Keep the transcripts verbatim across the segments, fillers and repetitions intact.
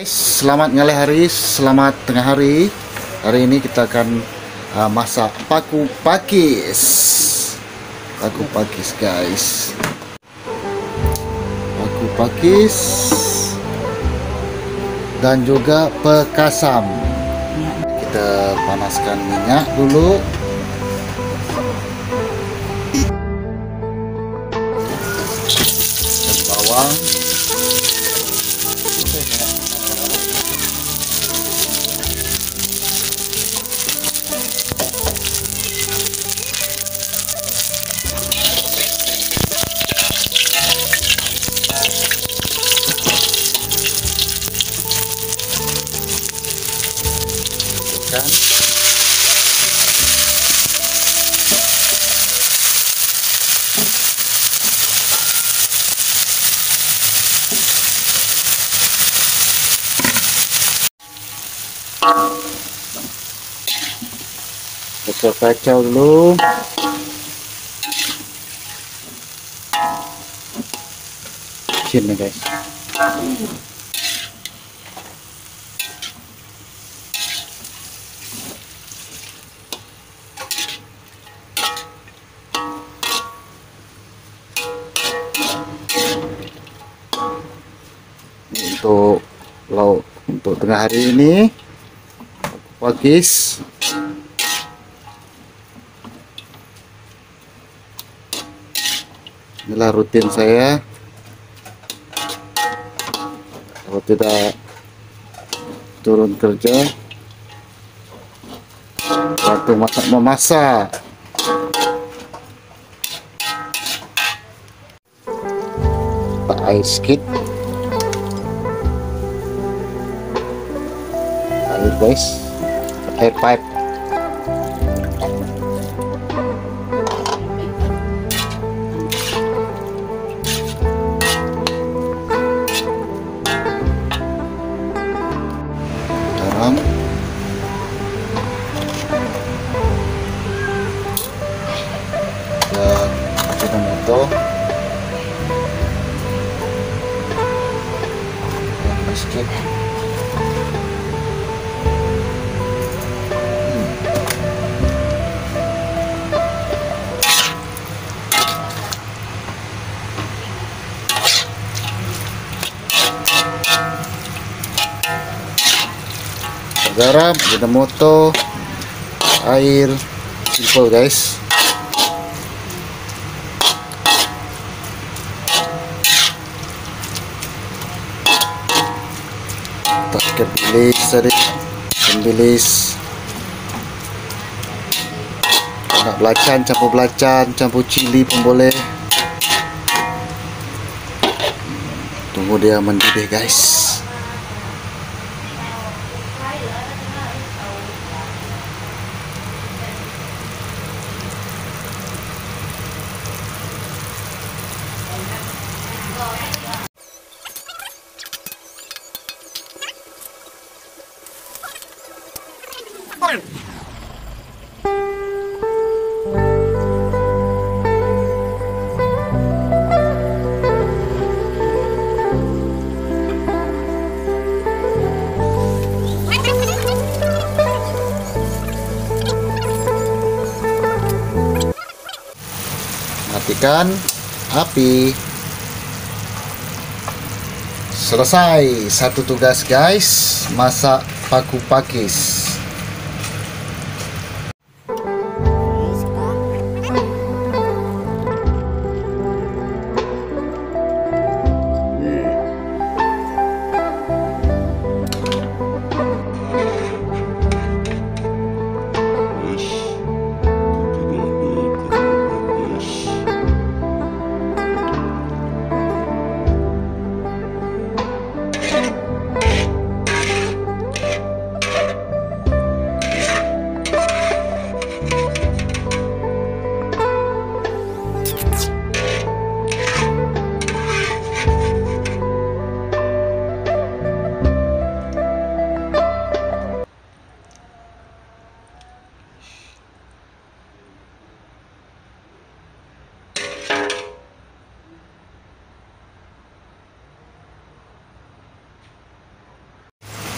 Selamat ngale hari, selamat tengah hari. Hari ini kita akan uh, masak paku pakis. Paku pakis guys. Paku pakis dan juga pekasam. Kita panaskan minyak dulu. Dan bawang. Kan kita kacau dulu. Sini guys. Untuk lauk untuk tengah hari ini pakis. Inilah rutin saya kalau tidak turun kerja, waktu masak memasak. Pak air sedikit. Air guys, air pipe. Garam. Dan Ajinomoto. Dan sedikit. Garam, Ajinomoto, air, simple guys. Pakai bilis tadi, bilis. Nak belacan, campur belacan, campur cili pun boleh. Tunggu dia mendidih guys. Matikan api. Selesai satu tugas guys, masak paku pakis.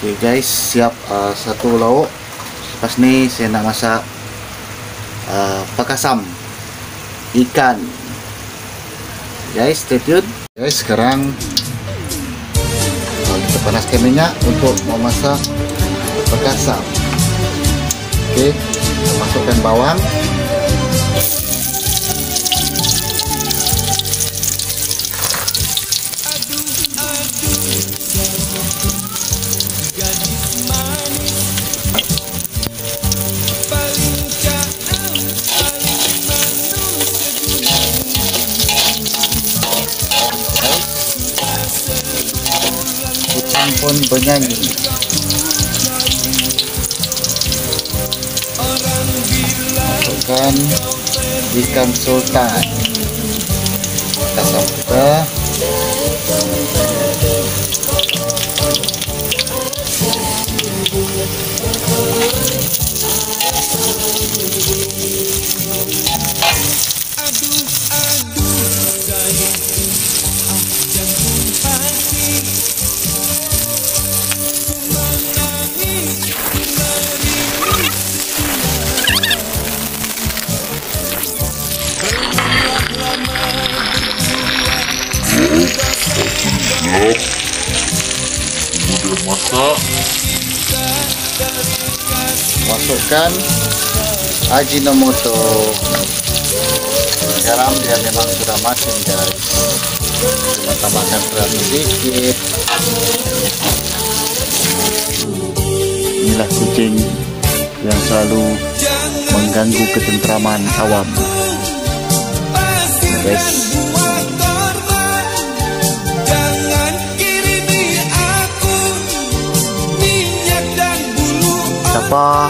Oke guys, siap uh, satu lauk. Lepas ni saya nak masak uh, pakasam ikan. Guys, stay tune. Guys, sekarang uh, kita panaskan minyak untuk memasak pakasam. Oke, kita masukkan bawang. Kucing pun bernyanyi. Masukkan ikan sultan. Kasam kita. Kemudian masak, Masukkan Ajinomoto. Garam dia memang sudah matang guys, cuma tambahkan garam sedikit. Inilah kucing yang selalu mengganggu ketentraman awam, guys. Siapa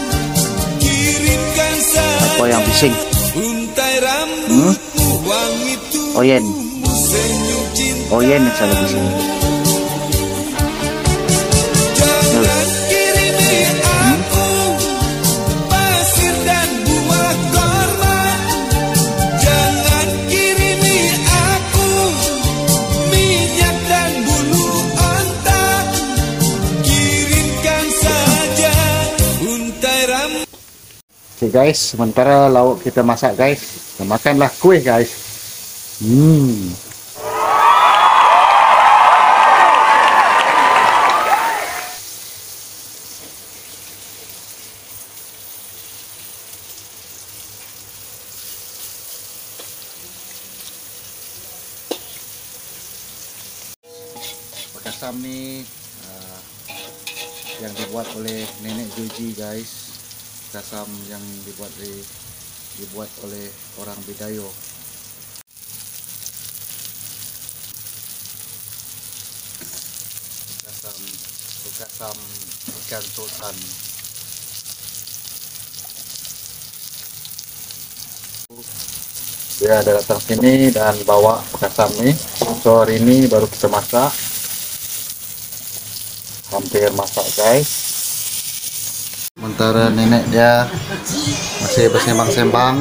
Siapa yang bising? Hmm? Oyen Oyen yang selalu bising. Hmm? Oke guys, sementara lauk kita masak guys, kita makanlah kuih guys. Hmm. Pakasam ni uh, yang dibuat oleh Nenek Joji guys. Pakasam yang dibuat oleh dibuat oleh orang Bidayo. Pakasam pakasam ikan sultan. Dia ada datang sini dan bawa pakasam ni. So hari ini baru kita masak. Hampir masak guys. Sementara nenek dia masih bersembang-sembang.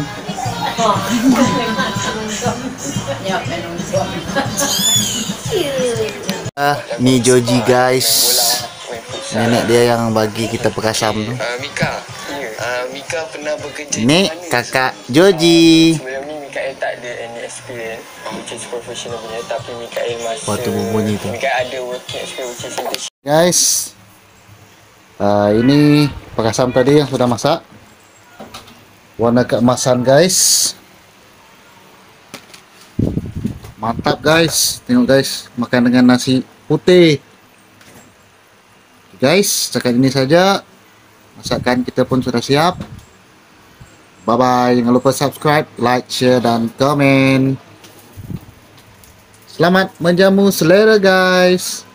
Ah, ni Joji guys. Nenek dia yang bagi kita pakasam tu. Uh, Mika. Uh, Mika pernah bekerja Ni di mana? kakak Joji. Sebelum ni Mikael tak ada any experience which is professional punya, tapi Mikael masa Waktu berbunyi tu. Mikael ada working experience which is internship. Guys, uh, ini pakasam tadi yang sudah masak. Warna keemasan guys. Mantap guys. Tengok guys, makan dengan nasi putih. Guys, setakat ini saja. Masakan kita pun sudah siap. Bye bye. Jangan lupa subscribe, like, share dan komen. Selamat menjamu selera guys.